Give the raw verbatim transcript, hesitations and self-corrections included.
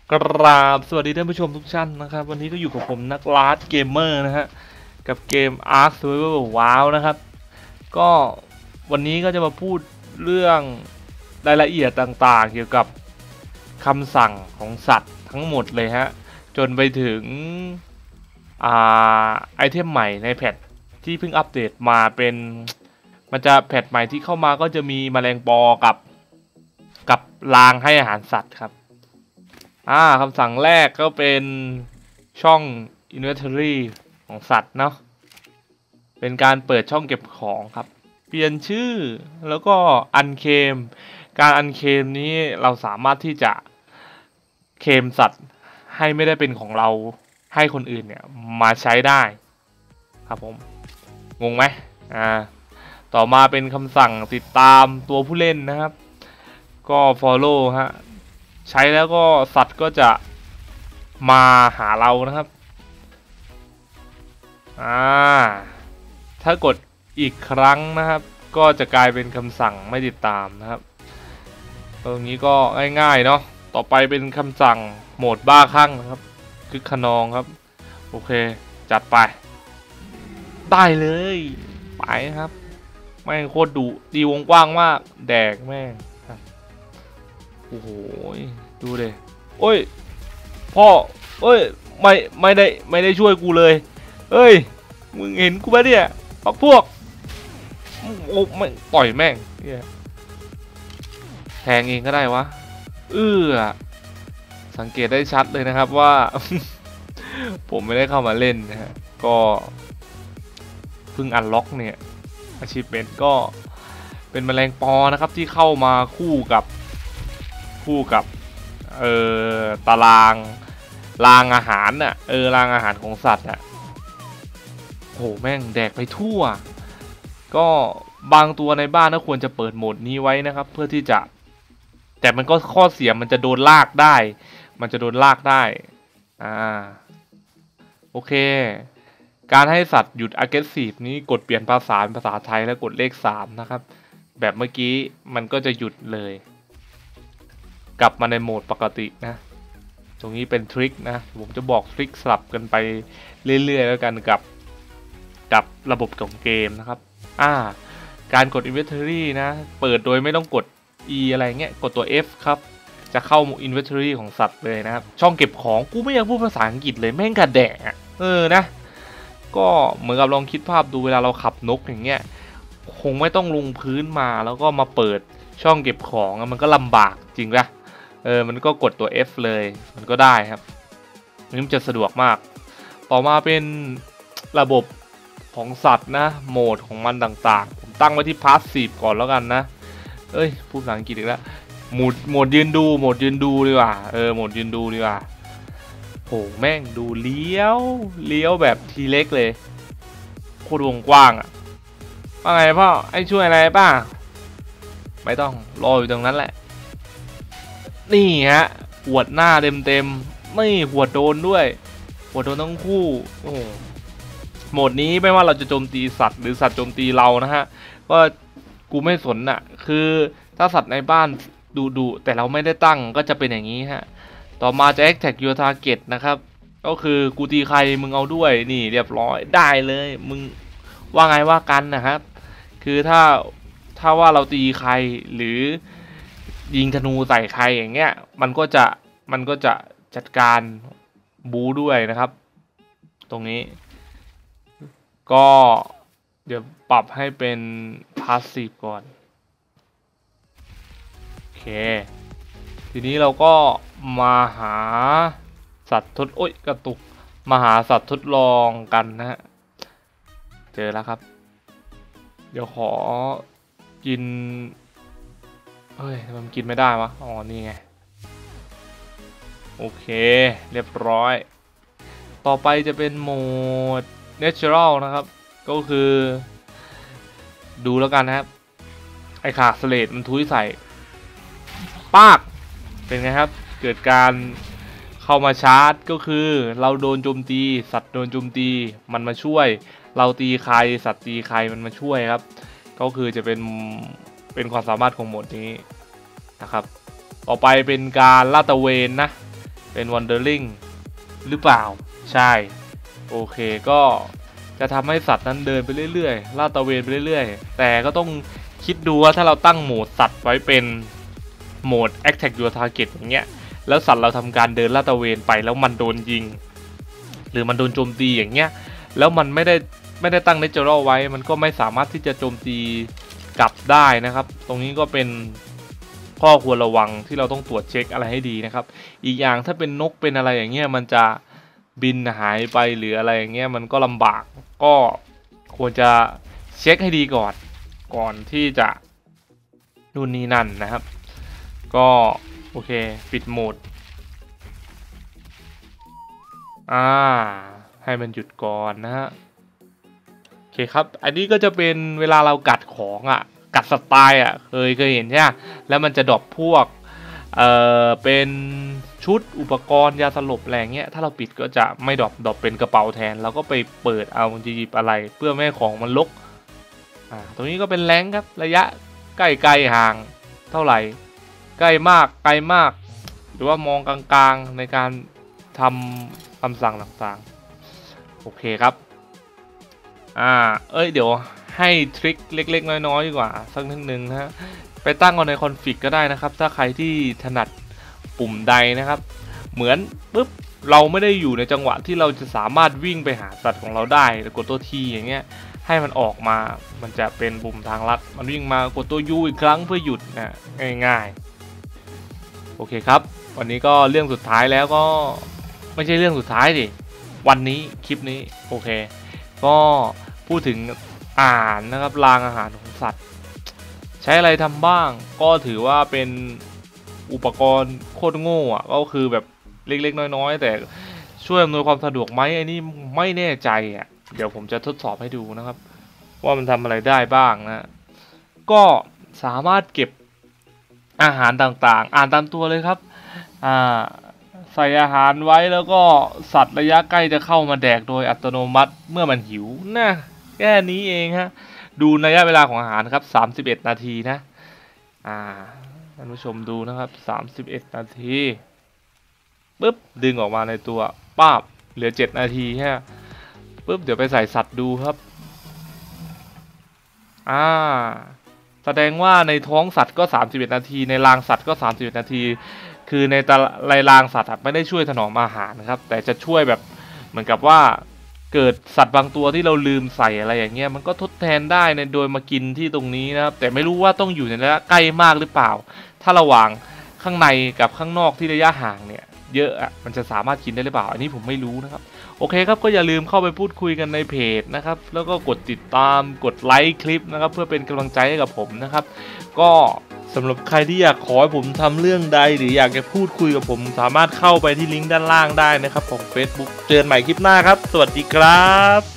กราบสวัสดีท่านผู้ชมทุกท่านนะครับวันนี้ก็อยู่กับผมนักลาดเกมเมอร์นะฮะกับเกม Ark Survival WoW นะครับก็วันนี้ก็จะมาพูดเรื่องรายละเอียดต่างๆเกี่ยวกับคำสั่งของสัตว์ทั้งหมดเลยฮะจนไปถึงอ่าไอเทมใหม่ในแพทที่เพิ่งอัปเดตมาเป็นมันจะแพทใหม่ที่เข้ามาก็จะมีแมลงปอกับกับรางให้อาหารสัตว์ครับอ่าคำสั่งแรกก็เป็นช่อง inventory ของสัตว์เนาะเป็นการเปิดช่องเก็บของครับเปลี่ยนชื่อแล้วก็อันเคมการอันเคมนี้เราสามารถที่จะเคมสัตว์ให้ไม่ได้เป็นของเราให้คนอื่นเนี่ยมาใช้ได้ครับผมงงไหมอ่าต่อมาเป็นคำสั่งติดตามตัวผู้เล่นนะครับก็ follow ฮะใช้แล้วก็สัตว์ก็จะมาหาเรานะครับอ่าถ้ากดอีกครั้งนะครับก็จะกลายเป็นคำสั่งไม่ติดตามนะครับตรงนี้ก็ง่ายๆเนาะต่อไปเป็นคำสั่งโหมดบ้าคลั่งนะครับคึกขนองครับโอเคจัดไปได้เลยไปครับแม่งโคตรดุตีวงกว้างมากแดกแม่งครับโอ้โหดูเลยโอ้ยพ่อเอ้ยไม่ไม่ได้ไม่ได้ช่วยกูเลยเอ้ยมึงเห็นกูปะเนี่ยปักพวกโอ้ไม่ต่อยแม่งแทงเองก็ได้วะเออสังเกตได้ชัดเลยนะครับว่า ผมไม่ได้เข้ามาเล่นนะฮะก็เพิ่งอันล็อกเนี่ยอาชีพเป็นก็เป็นแมลงปอนะครับที่เข้ามาคู่กับคู่กับเอ่อตารางรางอาหารน่ะเออรางอาหารของสัตว์อ่ะโหแม่งแดกไปทั่วก็บางตัวในบ้านก็ควรจะเปิดโหมดนี้ไว้นะครับเพื่อที่จะแต่มันก็ข้อเสียมันจะโดนลากได้มันจะโดนลากได้อ่าโอเคการให้สัตว์หยุด aggressive นี้กดเปลี่ยนภาษาเป็นภาษาไทยแล้วกดเลขสามนะครับแบบเมื่อกี้มันก็จะหยุดเลยกลับมาในโหมดปกตินะตรงนี้เป็นทริคนะผมจะบอกทริคสลับกันไปเรื่อยๆแล้วกันกับกับระบบของเกมนะครับอ่าการกด inventory นะเปิดโดยไม่ต้องกด E อะไรเงี้ยกดตัว F ครับจะเข้า inventory ของสัตว์เลยนะครับช่องเก็บของกูไม่อยากพูดภาษาอังกฤษเลยแม่งกระแดะเออนะก็เหมือนกับลองคิดภาพดูเวลาเราขับนกอย่างเงี้ยคงไม่ต้องลงพื้นมาแล้วก็มาเปิดช่องเก็บของมันก็ลำบากจริงปะเออมันก็กดตัว F เลยมันก็ได้ครับนี่มันจะสะดวกมากต่อมาเป็นระบบของสัตว์นะโหมดของมันต่างๆผมตั้งไว้ที่ passive ก่อนแล้วกันนะเอ้ยพูดภาษาอังกฤษอีกแล้วโหมดโหมดยืนดูโหมดยืนดูดีกว่าเออโหมดยืนดูดีกว่าโหแม่งดูเลี้ยวเลี้ยวแบบทีเล็กเลยโคตรวงกว้างอะว่าไงพ่อไอ้ช่วยอะไรป่ะไม่ต้องรออยู่ตรงนั้นแหละนี่ฮะหวดหน้าเต็มเต็มไม่หวดโดนด้วยหวดโดนทั้งคู่โอ้โหมดนี้ไม่ว่าเราจะโจมตีสัตว์หรือสัตว์โจมตีเรานะฮะก็กูไม่สนน่ะคือถ้าสัตว์ในบ้านดุดุแต่เราไม่ได้ตั้งก็จะเป็นอย่างนี้ฮะต่อมาจะ attack your target นะครับก็คือกูตีใครมึงเอาด้วยนี่เรียบร้อยได้เลยมึงว่าไงว่ากันนะครับคือถ้าถ้าว่าเราตีใครหรือยิงธนูใส่ใครอย่างเงี้ยมันก็จะมันก็จะจัดการบูด้วยนะครับตรงนี้ก็เดี๋ยวปรับให้เป็น passive ก่อนโอเคทีนี้เราก็มาหาสัตว์ทดโอ๊ยกระตุกมาหาสัตว์ทดลองกันนะฮะเจอแล้วครับเดี๋ยวขอกินเฮ้ยมันกินไม่ได้วะอ๋อนี่ไงโอเคเรียบร้อยต่อไปจะเป็นโหมด natural นะครับก็คือดูแล้วกันนะครับไอ้ขาสเลดมันทุยใส่ปากเป็นไงครับเกิดการเข้ามาชาร์จก็คือเราโดนโจมตีสัตว์โดนโจมตีมันมาช่วยเราตีใครสัตว์ตีใครมันมาช่วยครับก็คือจะเป็นเป็นความสามารถของโหมดนี้นะครับต่อไปเป็นการลาดตระเวนนะเป็น wandering หรือเปล่าใช่โอเคก็จะทำให้สัตว์นั้นเดินไปเรื่อยๆลาดตระเวนไปเรื่อยๆแต่ก็ต้องคิดดูว่าถ้าเราตั้งโหมดสัตว์ไว้เป็นโหมด attack your target อย่างเงี้ยแล้วสัตว์เราทำการเดินลาดตระเวนไปแล้วมันโดนยิงหรือมันโดนโจมตีอย่างเงี้ยแล้วมันไม่ได้ไม่ได้ตั้ง natural ไว้มันก็ไม่สามารถที่จะโจมตีกลับได้นะครับตรงนี้ก็เป็นข้อควรระวังที่เราต้องตรวจเช็คอะไรให้ดีนะครับอีกอย่างถ้าเป็นนกเป็นอะไรอย่างเงี้ยมันจะบินหายไปหรืออะไรอย่างเงี้ยมันก็ลำบากก็ควรจะเช็คให้ดีก่อนก่อนที่จะนู่นนี่นั่นนะครับก็โอเคปิดโหมดอ่าให้มันหยุดก่อนนะฮะโอเคครับอันนี้ก็จะเป็นเวลาเรากัดของอ่ะกัดสไตล์อ่ะเคยเคยเห็นใช่ไหมแล้วมันจะดรอปพวกเอ่อเป็นชุดอุปกรณ์ยาสลบอะไรเงี้ยถ้าเราปิดก็จะไม่ดรอปดรอปเป็นกระเป๋าแทนเราก็ไปเปิดเอาจะหยิบอะไรเพื่อไม่ให้ของมันลกอ่าตรงนี้ก็เป็นแรงครับระยะใกล้ไกลห่างเท่าไหร่ใกล้มากไกลมากหรือว่ามองกลางๆในการทำคำสั่งต่างๆโอเคครับอ่าเอ้ยเดี๋ยวให้ทริคเล็กๆน้อยๆดีกว่าสักนิดนึงนะฮะไปตั้งเอาในคอนฟิกก็ได้นะครับถ้าใครที่ถนัดปุ่มใดนะครับเหมือนปุ๊บเราไม่ได้อยู่ในจังหวะที่เราจะสามารถวิ่งไปหาสัตว์ของเราได้กดตัวทีอย่างเงี้ยให้มันออกมามันจะเป็นปุ่มทางลัดมันวิ่งมากดตัว U อีกครั้งเพื่อหยุดนะง่ายๆโอเคครับวันนี้ก็เรื่องสุดท้ายแล้วก็ไม่ใช่เรื่องสุดท้ายดิวันนี้คลิปนี้โอเคก็พูดถึงอ่านนะครับรางอาหารของสัตว์ใช้อะไรทำบ้างก็ถือว่าเป็นอุปกรณ์โคตรโง่อะก็คือแบบเล็กๆน้อยๆแต่ช่วยอำนวยความสะดวกไหมไอ้นี่ไม่แน่ใจอ่ะเดี๋ยวผมจะทดสอบให้ดูนะครับว่ามันทำอะไรได้บ้างนะก็สามารถเก็บอาหารต่างๆอ่านตามตัวเลยครับอ่าใส่อาหารไว้แล้วก็สัตว์ระยะใกล้จะเข้ามาแดกโดยอัตโนมัติเมื่อมันหิวนะแค่นี้เองฮะดูระยะเวลาของอาหารครับสามสิบเอ็ดนาทีนะอ่าท่านผู้ชมดูนะครับสามสิบเอ็ดนาทีปึ๊บดึงออกมาในตัวป้าบเหลือเจ็ดนาทีแค่ปึ๊บเดี๋ยวไปใส่สัตว์ดูครับอ่าแสดงว่าในท้องสัตว์ก็สามสิบเอ็ดนาทีในรางสัตว์ก็สามสิบเอ็ดนาทีคือในตะไลรางสัตว์ไม่ได้ช่วยถนอมอาหารนะครับแต่จะช่วยแบบเหมือนกับว่าเกิดสัตว์บางตัวที่เราลืมใส่อะไรอย่างเงี้ยมันก็ทดแทนได้ในโดยมากินที่ตรงนี้นะครับแต่ไม่รู้ว่าต้องอยู่ในระยะใกล้มากหรือเปล่าถ้าระหว่างข้างในกับข้างนอกที่ระยะห่างเนี่ยเยอะอ่ะมันจะสามารถกินได้หรือเปล่าอันนี้ผมไม่รู้นะครับโอเคครับก็อย่าลืมเข้าไปพูดคุยกันในเพจนะครับแล้วก็กดติดตามกดไลค์คลิปนะครับเพื่อเป็นกำลังใจให้กับผมนะครับก็สำหรับใครที่อยากขอให้ผมทำเรื่องใดหรืออยากจะพูดคุยกับผมสามารถเข้าไปที่ลิงก์ด้านล่างได้นะครับของ Facebook เจอกันใหม่คลิปหน้าครับสวัสดีครับ